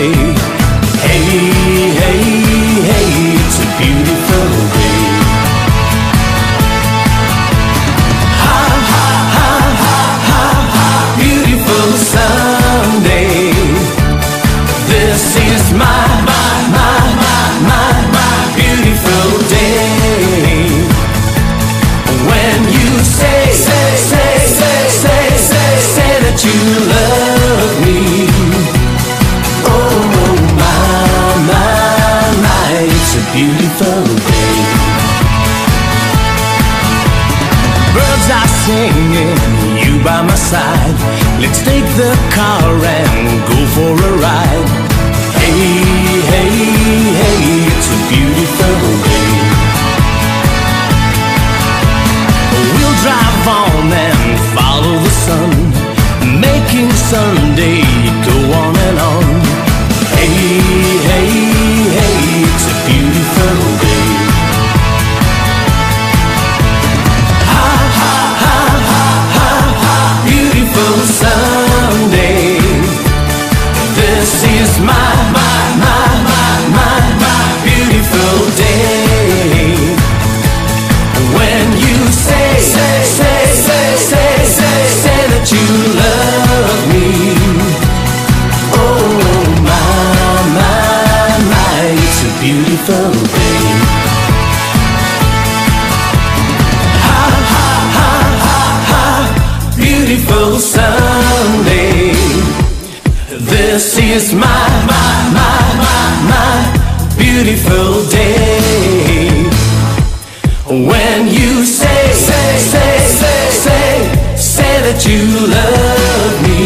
say, hey, hey, hey, it's a beautiful day. Ha, ha, ha, ha, ha, ha, beautiful Sunday. This is my beautiful day. When you say that you love me, oh my, it's a beautiful day. Birds are singing, you by my side. Let's take the car and go for a ride. Hey, hey, hey, it's a beautiful day. We'll drive on and follow the sun, making Sunday go on and on. Hey, hey, hey, it's a beautiful day. Ha, ha, ha, ha, ha, ha, beautiful Sunday. This is my beautiful day. When you say that you love me, oh my, it's a beautiful day. Ha, ha, ha, ha, ha, beautiful Sunday. This is my beautiful day. When you say that you love me,